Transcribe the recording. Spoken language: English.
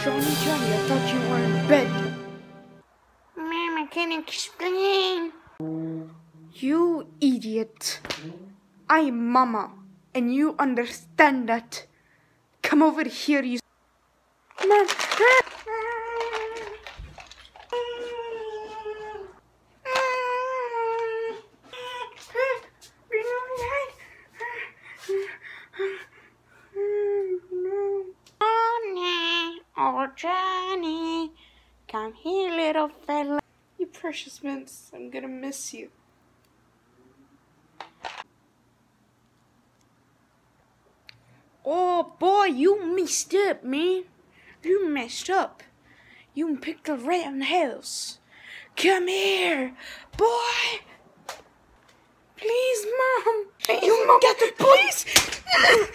Johnny, Johnny, I thought you were in bed. Mom, I can't explain. You idiot. I am Mama, and you understand that. Come over here, you... Mom. Oh, Johnny, come here, little fella. You precious mince, I'm gonna miss you. Oh boy, you messed up, man. You messed up. You picked a rat in the house. Come here, boy. Please, Mom. Please, You Mom. get the please.